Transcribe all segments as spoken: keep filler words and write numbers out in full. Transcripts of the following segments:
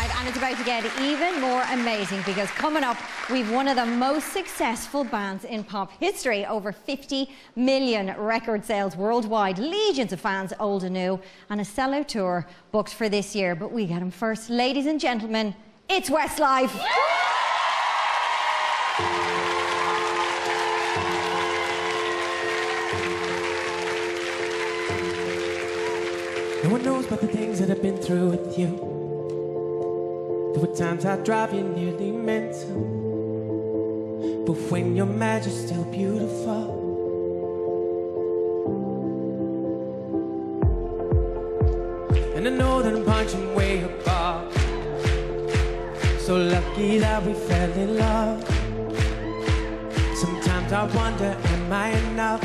right, and it's about to get even more amazing because coming up, we've one of the most successful bands in pop history. Over fifty million record sales worldwide, legions of fans, old and new, and a sellout tour booked for this year. But we get them first. Ladies and gentlemen, it's Westlife. No one knows about the things that I've been through with you. There were times I drive you nearly mental, but when you're mad, you're still beautiful. And I know that I'm punching way above. So lucky that we fell in love. Sometimes I wonder, am I enough?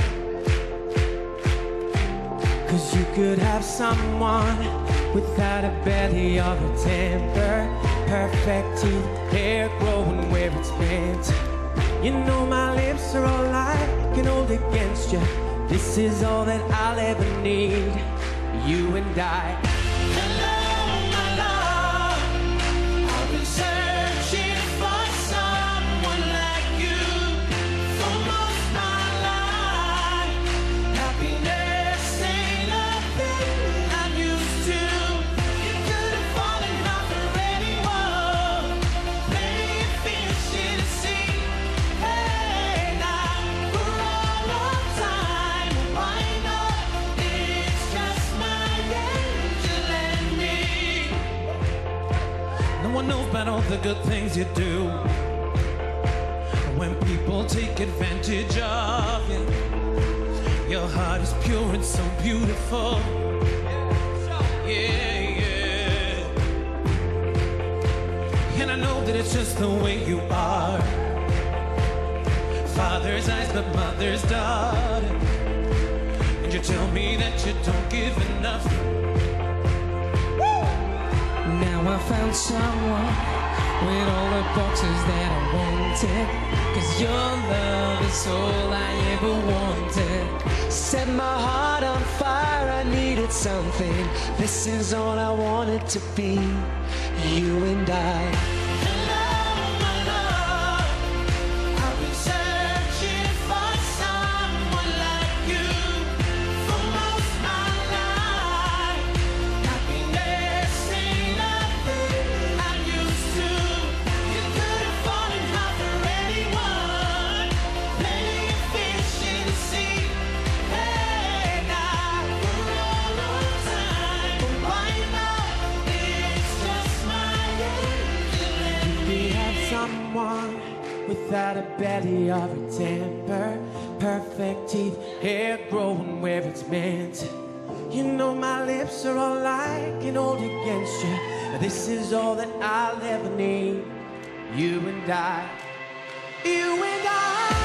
'Cause you could have someone without a belly or a temper, perfect teeth, hair growing where it's meant. You know my lips are all I can hold against you. This is all that I'll ever need, you and I. Hello, my love. I've been searching for someone like you for most my life. Happiness ain't a thing I'm used to. You could have fallen off for anyone. Playing fish in the sea. Hey, now for all of time, why not? It's just my angel and me. No one knows about all the good things you do. When people take advantage of you, your heart is pure and so beautiful. Yeah, yeah. And I know that it's just the way you are. Father's eyes, but mother's daughter. And you tell me that you don't give enough. Now I found someone with all the boxes that I wanted. 'Cause your love is all I ever wanted. Set my heart on fire, I needed something. This is all I wanted to be, you and I. Hello, my love. I've been searching for someone like you for most my life. Happiness ain't a thing I'm used to. You could have fallen off for anyone. Playing fish in the sea. Hey, now for all of time, why not? It's just my angel and me. We have someone without a belly or a temper, perfect teeth, hair growing where it's meant. You know my lips are all I can hold against you. This is all that I'll ever need, you and I, you and I.